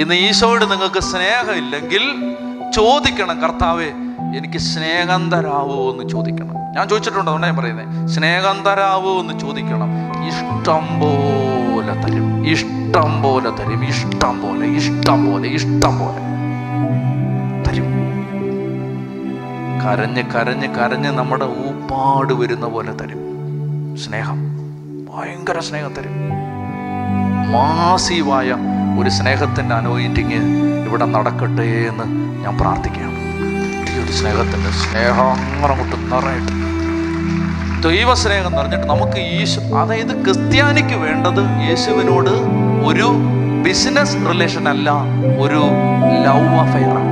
ഇന്ന് ഈശോയോട് നിങ്ങൾക്ക് സ്നേഹമില്ലെങ്കിൽ ചോദിക്കണം, കർത്താവേ എനിക്ക് സ്നേഹം തരാവോ എന്ന് ചോദിക്കണം. ഞാൻ ചോദിച്ചിട്ടുണ്ട്, അതുകൊണ്ടാണ് ഞാൻ പറയുന്നത്. സ്നേഹം തരാവോ എന്ന് ചോദിക്കണം. ഇഷ്ടം പോലെ തരും, ഇഷ്ടം പോലെ തരും, ഇഷ്ടം പോലെ, ഇഷ്ടം പോലെ, ഇഷ്ടം പോലെ തരും. കരഞ്ഞ് കരഞ്ഞ് കരഞ്ഞ് നമ്മുടെ ഊപ്പാട് വരുന്ന പോലെ തരും സ്നേഹം. ഭയങ്കര സ്നേഹം തരും. മാസീവായ ഒരു സ്നേഹത്തിൻ്റെ അനോയിന്റിങ് ഇവിടെ നടക്കട്ടെ എന്ന് ഞാൻ പ്രാർത്ഥിക്കുകയാണ്. ഈ ഒരു സ്നേഹത്തിൻ്റെ സ്നേഹം അങ്ങനെ കൊണ്ട് നിറയിട്ട്, ദൈവസ്നേഹം നിറഞ്ഞിട്ട് നമുക്ക് അതായത് ക്രിസ്ത്യാനിക്ക് വേണ്ടത് യേശുവിനോട് ഒരു ബിസിനസ് റിലേഷൻ അല്ല, ഒരു ലവ് അഫെയറാണ്.